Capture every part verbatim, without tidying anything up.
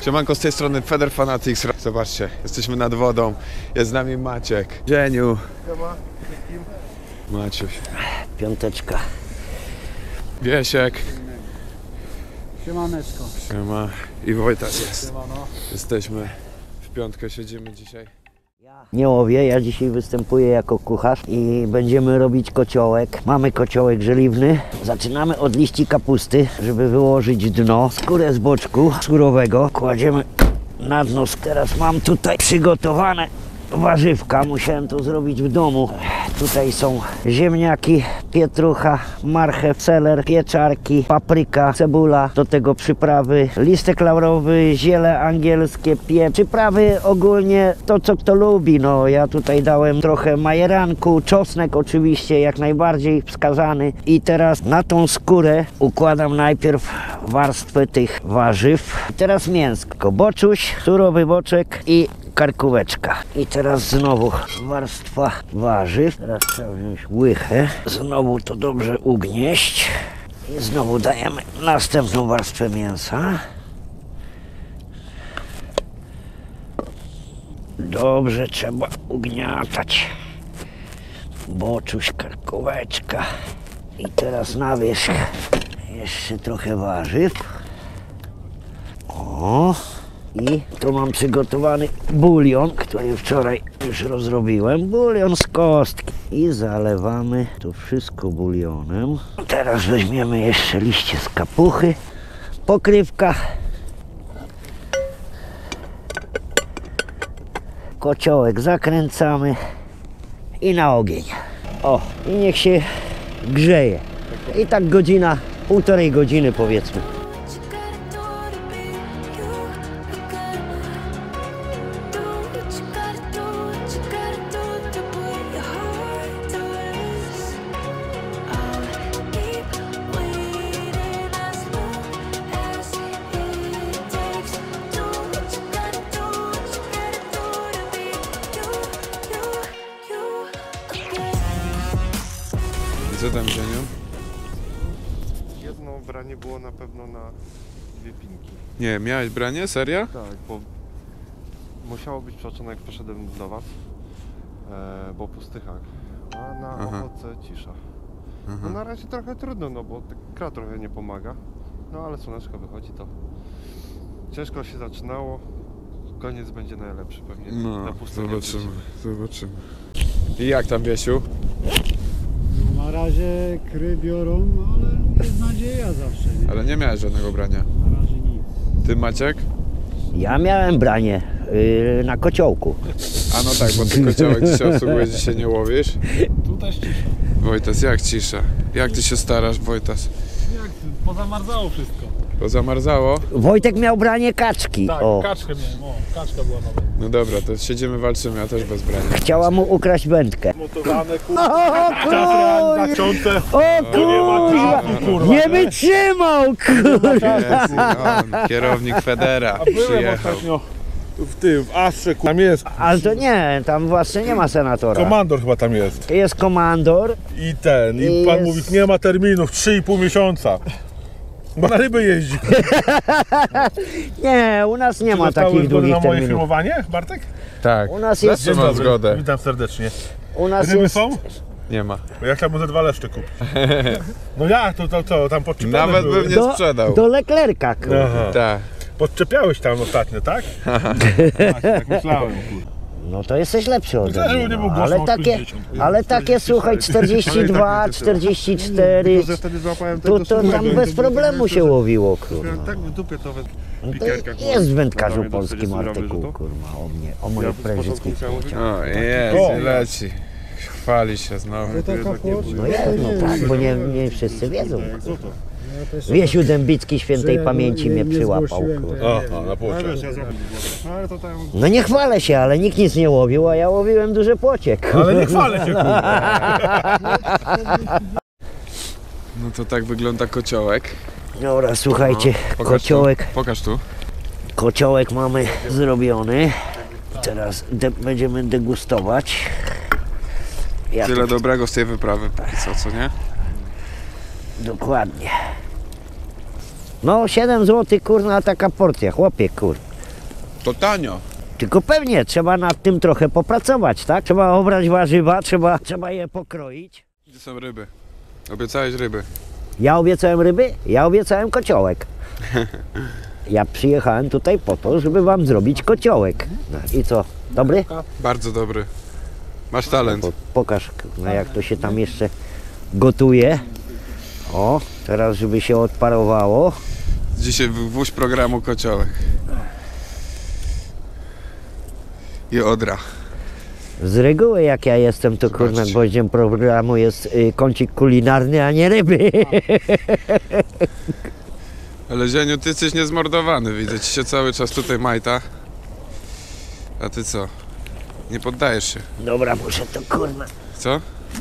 Siemanko, z tej strony Feder Fanatics. Zobaczcie, jesteśmy nad wodą. Jest z nami Maciek. Dzieniu. Siema. Maciuś. Piąteczka. Wiesiek. Siemaneczko. Siema. I Wojtas jest. Siemano. Jesteśmy w piątkę, siedzimy dzisiaj. Nie łowię, ja dzisiaj występuję jako kucharz i będziemy robić kociołek. Mamy kociołek żeliwny. Zaczynamy od liści kapusty, żeby wyłożyć dno. Skórę z boczku surowego kładziemy na dno. Teraz mam tutaj przygotowane warzywka. Musiałem to zrobić w domu. Tutaj są ziemniaki, pietrucha, marchew, seler, pieczarki, papryka, cebula, do tego przyprawy, listek laurowy, ziele angielskie, pieprz. Przyprawy ogólnie to, co kto lubi. No, ja tutaj dałem trochę majeranku, czosnek oczywiście jak najbardziej wskazany. I teraz na tą skórę układam najpierw warstwę tych warzyw. I teraz mięsko, boczuś, surowy boczek i karkóweczka. I teraz znowu warstwa warzyw. Teraz trzeba wziąć łychę. Znowu to dobrze ugnieść. I znowu dajemy następną warstwę mięsa. Dobrze trzeba ugniatać. Boczuś, karkóweczka. I teraz na wierzch jeszcze trochę warzyw. O! I tu mam przygotowany bulion, który wczoraj już rozrobiłem. Bulion z kostki. I zalewamy to wszystko bulionem. Teraz weźmiemy jeszcze liście z kapuchy. Pokrywka. Kociołek zakręcamy. I na ogień. O, i niech się grzeje. I tak godzina, półtorej godziny powiedzmy. Co tam, Dzieniu? Jedno branie było na pewno na dwie pinki. Nie, miałeś branie? Serio? Tak, bo musiało być przeoczone jak poszedłem do was, e, bo pustychak, a na Aha. owoce cisza. Aha. No na razie trochę trudno, no bo kra trochę nie pomaga, no ale słoneczko wychodzi, to ciężko się zaczynało, koniec będzie najlepszy pewnie No, na pustyni. zobaczymy, zobaczymy. I jak tam, Wiesiu? Na razie kry biorą, ale jest nadzieja zawsze, nie? Ale nie miałeś żadnego brania. Na razie nic. Ty, Maciek? Ja miałem branie yy, na kociołku. A no tak, bo ty kociołek dzisiaj obsługujesz, dzisiaj nie łowisz. Tu też cisza. Wojtas, jak cisza? Jak ty się starasz, Wojtas? Jak pozamarzało wszystko. To zamarzało? Wojtek miał branie kaczki. Tak, O. kaczkę miałem, o, kaczka była nowa. No dobra, to siedzimy, walczymy, ja też bez brania. Chciała mu ukraść wędkę. Motowane, kurwa, O kurwa! zaciąte. O nie ma kurwa! czasu, kurwa. Nie wytrzymał, kurwa! Jest on, kierownik Federa A byłem przyjechał. ostatnio w tym, w Astrze, tam jest. Ale to nie, tam właśnie nie ma senatora. Komandor chyba tam jest. Jest komandor. I ten, i I pan jest- mówi, nie ma terminów, trzy i pół miesiąca. Bo na ryby jeździ. Nie, u nas nie ma Zostały takich zgody długich na moje terminów. filmowanie, Bartek? Tak, U nas jest- zawsze mam zgodę. Witam serdecznie. U nas Ryby jest... są? Nie ma. Bo ja chciałbym ze dwa leszcze kupić. No jak, to, to, to tam podczepione Nawet były. bym nie Do, sprzedał. do Leclerca, kurwa. Aha. Tak. Podczepiałeś tam ostatnio, tak? Tak, tak myślałem, kurwa. No to jesteś lepszy ode Też mnie. nie był No. głośno Ale o takie, pięćdziesiąt. ale takie słuchaj, czterdzieści dwa, czterdzieści cztery. Tylko, że wtedy złapałem To, tego to tam suchego, bez to problemu było się to, że łowiło, miałem kurwa. tak w dupie to we No pikerkach. to jest w wędkarzu Dodałem do polskim czterdziestu artykuł, gram kurwa, o mnie, o Ja mojej z początku prężyckiej musiałem mówić, O, O. jest, leci. Chwali się znowu. No To taka płocz. No jest, no tak, bo nie, nie wszyscy wiedzą. Co to? Wiesiu Dębicki świętej pamięci mnie przyłapał, kurwa. Aha, na No płocie. wiesz, ja zrobię. No ale to tam... No nie chwalę się, ale nikt nic nie łowił, a ja łowiłem duże płocie, kurwa. Ale nie chwalę się, kurwa. No to tak wygląda kociołek. Dobra, słuchajcie, Pokaż kociołek, Tu. Pokaż tu. kociołek mamy zrobiony. Teraz de będziemy degustować. Ja Tyle tu- dobrego z tej wyprawy, póki co, co nie? Dokładnie. No siedem złotych, kurna, taka porcja, chłopie, kur. To tanio. Tylko pewnie trzeba nad tym trochę popracować, tak? Trzeba obrać warzywa, trzeba, trzeba je pokroić. Gdzie są ryby? Obiecałeś ryby. Ja obiecałem ryby, ja obiecałem kociołek. Ja przyjechałem tutaj po to, żeby wam zrobić kociołek. No i co, dobry? Bardzo dobry. Masz talent. Po, pokaż, no jak to się tam jeszcze gotuje. O, teraz żeby się odparowało. Dzisiaj wóź programu kociołek. I odra. Z reguły jak ja jestem, to Zobaczcie. kurna gwoździem programu jest y, kącik kulinarny, a nie ryby. Ale Zieniu, ty jesteś niezmordowany. Widzę ci się cały czas tutaj majta. A ty co? Nie poddajesz się. Dobra, muszę to kurna. Co?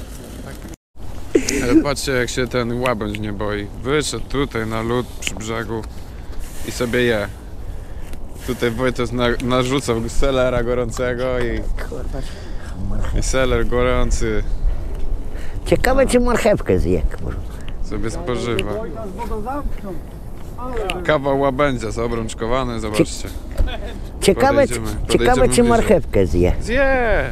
Ale patrzcie, jak się ten łabędź nie boi. Wyszedł tutaj na lód przy brzegu i sobie je. Tutaj Wojtek na, narzucał selera gorącego i, i seler gorący Ciekawe czy marchewkę zje. sobie spożywa. Kawał łabędzia zaobrączkowany, zobaczcie. Ciekawe, Podejdziemy, ciekawe podejdziemy czy bliżej. marchewkę zje. Zje!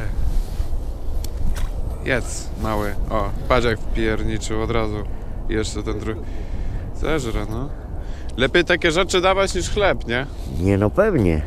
Jedz, mały. O, patrz jak pierniczył od razu. I jeszcze ten drugi. Zeżre, no. Lepiej takie rzeczy dawać niż chleb, nie? Nie no pewnie.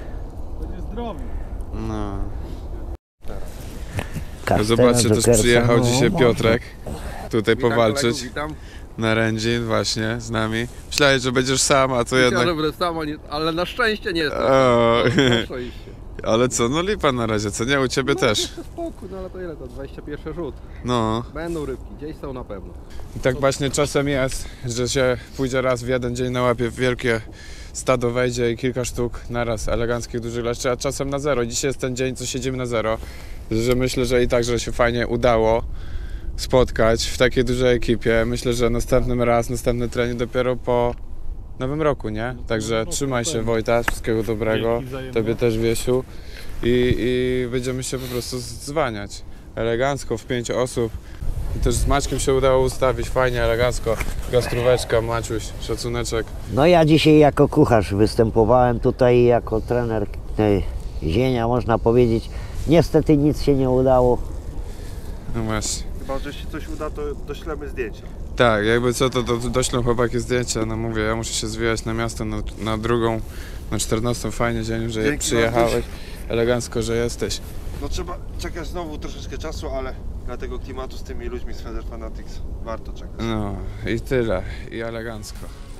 No. Kasztana, Zobaczcie, też jokersa, przyjechał no, dzisiaj można. Piotrek. Tutaj Witam powalczyć. kolegów, witam. Na Rędzin właśnie z nami. Myślałeś, że będziesz sam, a to Myślałem, jednak... że będę sam, a nie- ale na szczęście nie jestem. O, Na szczęście. ale co, no lipa na razie, co nie? U ciebie też. Jeszcze spokój, no ale to ile to? dwadzieścia pierwszy rzut. No. Będą rybki, gdzieś są na pewno. I tak właśnie czasem jest, że się pójdzie raz w jeden dzień na łapie wielkie stado wejdzie i kilka sztuk naraz eleganckich, dużych leszczy, a czasem na zero. Dzisiaj jest ten dzień, co siedzimy na zero. Że myślę, że i tak, że się fajnie udało spotkać w takiej dużej ekipie. Myślę, że następnym raz, następny trening dopiero po nowym roku, nie? Także trzymaj się, Wojta, wszystkiego dobrego. Tobie też, Wiesiu. I, I będziemy się po prostu zwaniać. Elegancko, w pięć osób. I też z Maćkiem się udało ustawić fajnie, elegancko. Gastróweczka, Maciuś, szacuneczek. No ja dzisiaj jako kucharz występowałem tutaj jako trener tej zienia, można powiedzieć. Niestety nic się nie udało. No właśnie. Chyba, że się coś uda, to doślemy zdjęcia. Tak, jakby co, to, to doślą chłopaki zdjęcia. No mówię, ja muszę się zwijać na miasto, na, na drugą, na czternastą. Fajnie, dzień, że Dzięki, przyjechałeś. Elegancko, że jesteś. No trzeba czekać znowu troszeczkę czasu, ale dla tego klimatu z tymi ludźmi z Feather Fanatics warto czekać. No i tyle. I elegancko.